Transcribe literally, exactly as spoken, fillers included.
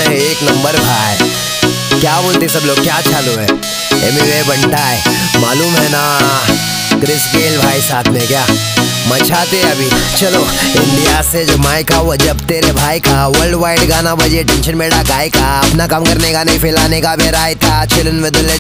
एक नंबर भाई। क्या बोलते सब लोग, क्या चालू है? एमिवे बंटा है, मालूम है ना? क्रिस गेल भाई साथ में क्या मचाते अभी। चलो इंडिया से जमाइका वो जब तेरे भाई का वर्ल्ड वाइड गाना बजे टेंशन मेरा गाय का। अपना काम करने का नहीं फैलाने का मेरा था, चिलन विद